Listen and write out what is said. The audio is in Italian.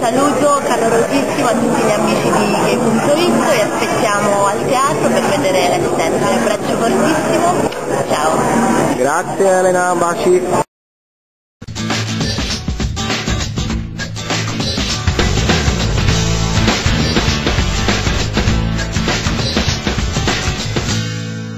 saluto calorosissimo a tutti gli amici di Gay.it, vi aspettiamo al teatro per vedere le stesse. Un abbraccio fortissimo, ciao! Grazie Elena, baci!